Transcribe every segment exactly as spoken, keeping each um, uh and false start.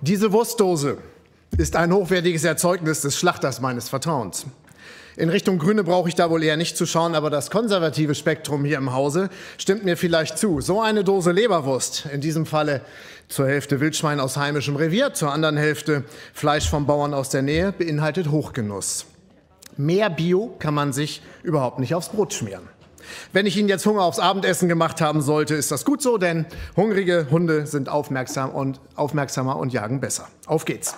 Diese Wurstdose ist ein hochwertiges Erzeugnis des Schlachters meines Vertrauens. In Richtung Grüne brauche ich da wohl eher nicht zu schauen, aber das konservative Spektrum hier im Hause stimmt mir vielleicht zu. So eine Dose Leberwurst, in diesem Falle zur Hälfte Wildschwein aus heimischem Revier, zur anderen Hälfte Fleisch vom Bauern aus der Nähe, beinhaltet Hochgenuss. Mehr Bio kann man sich überhaupt nicht aufs Brot schmieren. Wenn ich Ihnen jetzt Hunger aufs Abendessen gemacht haben sollte, ist das gut so, denn hungrige Hunde sind aufmerksam und aufmerksamer und jagen besser. Auf geht's.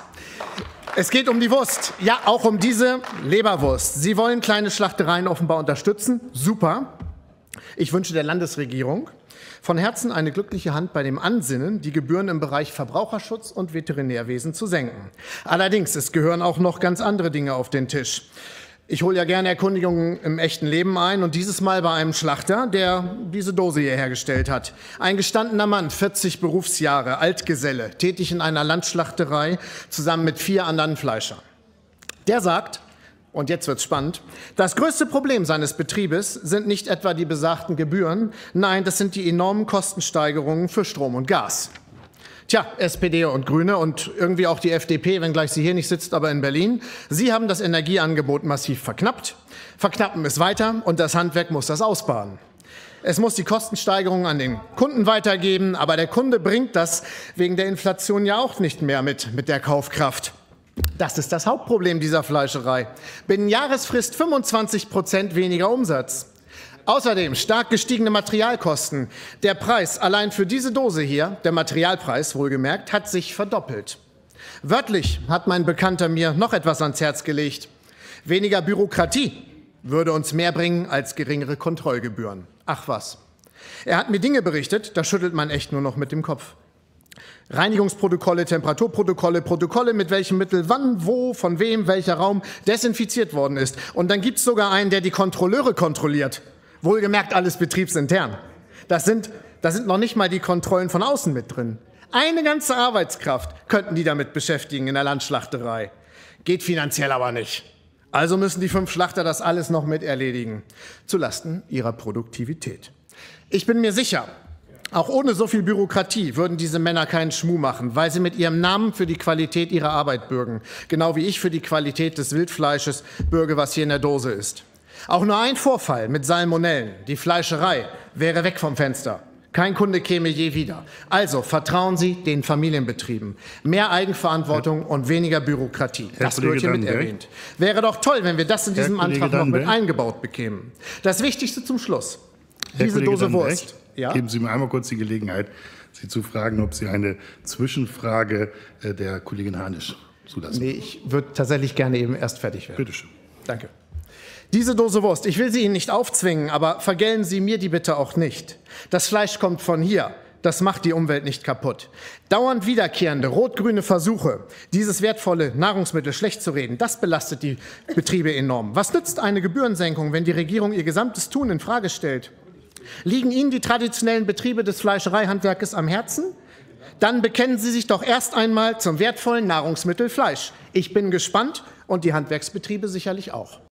Es geht um die Wurst. Ja, auch um diese Leberwurst. Sie wollen kleine Schlachtereien offenbar unterstützen. Super. Ich wünsche der Landesregierung von Herzen eine glückliche Hand bei dem Ansinnen, die Gebühren im Bereich Verbraucherschutz und Veterinärwesen zu senken. Allerdings, es gehören auch noch ganz andere Dinge auf den Tisch. Ich hole ja gerne Erkundigungen im echten Leben ein und dieses Mal bei einem Schlachter, der diese Dose hier hergestellt hat. Ein gestandener Mann, vierzig Berufsjahre, Altgeselle, tätig in einer Landschlachterei, zusammen mit vier anderen Fleischern. Der sagt, und jetzt wird's spannend, das größte Problem seines Betriebes sind nicht etwa die besagten Gebühren, nein, das sind die enormen Kostensteigerungen für Strom und Gas. Tja, S P D und Grüne und irgendwie auch die F D P, wenngleich sie hier nicht sitzt, aber in Berlin. Sie haben das Energieangebot massiv verknappt, verknappen es weiter und das Handwerk muss das ausbaden. Es muss die Kostensteigerung an den Kunden weitergeben, aber der Kunde bringt das wegen der Inflation ja auch nicht mehr mit, mit der Kaufkraft. Das ist das Hauptproblem dieser Fleischerei. Binnen Jahresfrist fünfundzwanzig Prozent weniger Umsatz. Außerdem stark gestiegene Materialkosten. Der Preis allein für diese Dose hier, der Materialpreis wohlgemerkt, hat sich verdoppelt. Wörtlich hat mein Bekannter mir noch etwas ans Herz gelegt. Weniger Bürokratie würde uns mehr bringen als geringere Kontrollgebühren. Ach was. Er hat mir Dinge berichtet, da schüttelt man echt nur noch mit dem Kopf. Reinigungsprotokolle, Temperaturprotokolle, Protokolle, mit welchem Mittel, wann, wo, von wem, welcher Raum desinfiziert worden ist. Und dann gibt es sogar einen, der die Kontrolleure kontrolliert. Wohlgemerkt alles betriebsintern. Das sind, da sind noch nicht mal die Kontrollen von außen mit drin. Eine ganze Arbeitskraft könnten die damit beschäftigen in der Landschlachterei. Geht finanziell aber nicht. Also müssen die fünf Schlachter das alles noch mit erledigen. Zulasten ihrer Produktivität. Ich bin mir sicher, auch ohne so viel Bürokratie würden diese Männer keinen Schmuh machen, weil sie mit ihrem Namen für die Qualität ihrer Arbeit bürgen. Genau wie ich für die Qualität des Wildfleisches bürge, was hier in der Dose ist. Auch nur ein Vorfall mit Salmonellen, die Fleischerei, wäre weg vom Fenster. Kein Kunde käme je wieder. Also vertrauen Sie den Familienbetrieben. Mehr Eigenverantwortung Herr, und weniger Bürokratie. Herr das wird hier mit erwähnt. Wäre doch toll, wenn wir das in diesem Herr Antrag noch mit eingebaut bekämen. Das Wichtigste zum Schluss. Herr Diese Kollege Dose Wurst. Ja? Geben Sie mir einmal kurz die Gelegenheit, Sie zu fragen, ob Sie eine Zwischenfrage der Kollegin Harnisch zulassen. Nee, ich würde tatsächlich gerne eben erst fertig werden. Bitte schön. Danke. Diese Dose Wurst, ich will sie Ihnen nicht aufzwingen, aber vergällen Sie mir die bitte auch nicht. Das Fleisch kommt von hier. Das macht die Umwelt nicht kaputt. Dauernd wiederkehrende rot-grüne Versuche, dieses wertvolle Nahrungsmittel schlecht zu reden, das belastet die Betriebe enorm. Was nützt eine Gebührensenkung, wenn die Regierung ihr gesamtes Tun in Frage stellt? Liegen Ihnen die traditionellen Betriebe des Fleischereihandwerkes am Herzen? Dann bekennen Sie sich doch erst einmal zum wertvollen Nahrungsmittel Fleisch. Ich bin gespannt und die Handwerksbetriebe sicherlich auch.